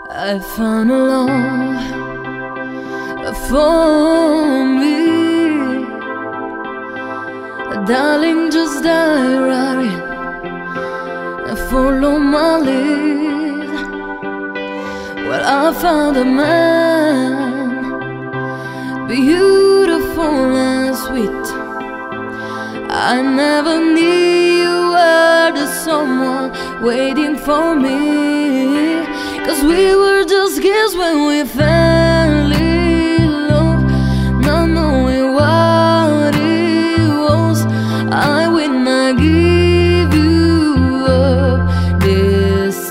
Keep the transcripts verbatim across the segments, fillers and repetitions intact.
I found a love for me. Darling, just dive right in and follow my lead. Well, I found a man, beautiful and sweet. I never knew you were the someone waiting for me, 'cause we were just kids when we fell in love, not knowing what it was. I will not give you up this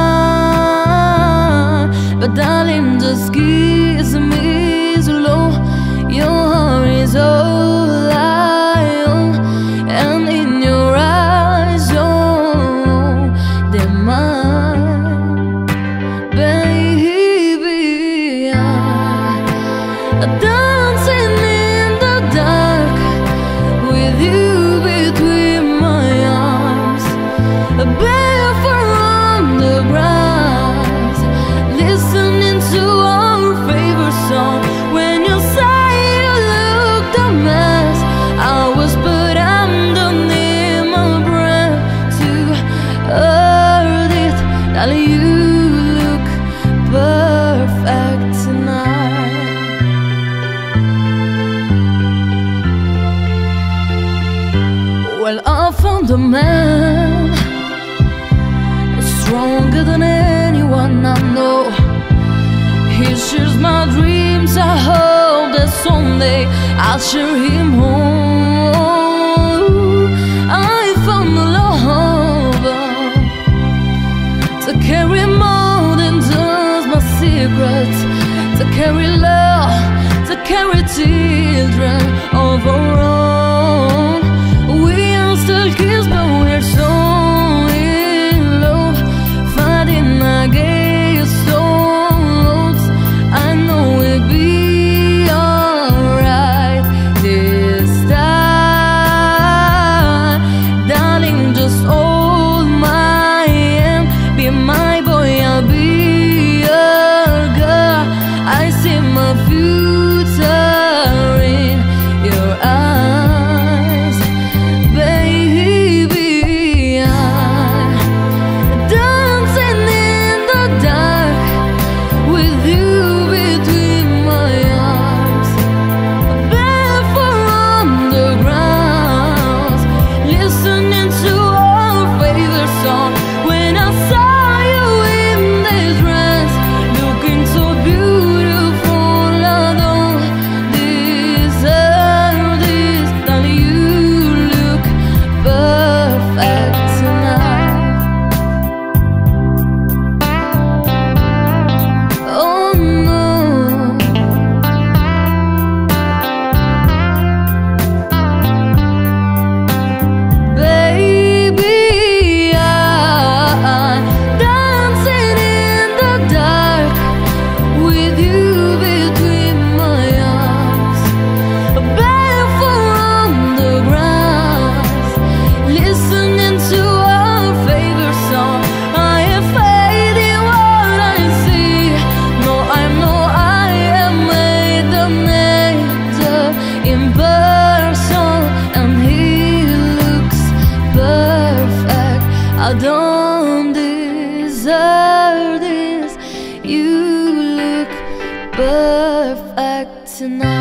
time, but darling, just kiss me slow. Your heart is all I own, and in your eyes, oh, they're mine. Baby, I'm dancing in the dark with you between my arms, barefoot on the grass, listening to our favorite song. When you say you looked a mess, I was put underneath my breath to earn it. Darling, you look perfect tonight. Well, I found a man stronger than anyone I know. He shares my dreams. I hope that someday I'll share him home. I found a lover to carry more than just my secrets, to carry love, to carry children of our own. We are still kids, but we're so in love, fighting against all odds. I know we'll be alright this time. Darling, just hold my hand, be my boy, I'll be your girl. I see my future in your eyes. Baby, I'm dancing in the dark with you between my arms, barefoot on the ground, listening to our favorite song. When I saw you in this dress, looking so beautiful, I don't deserve this. Darling, you look perfect tonight. Oh no, baby, I'm dancing in the dark with you between my arms, barefoot on the grass, listening to our favorite song. I am faith in what I see. No, I know I am made an angel in person, and he looks perfect. I don't deserve this. You look perfect tonight.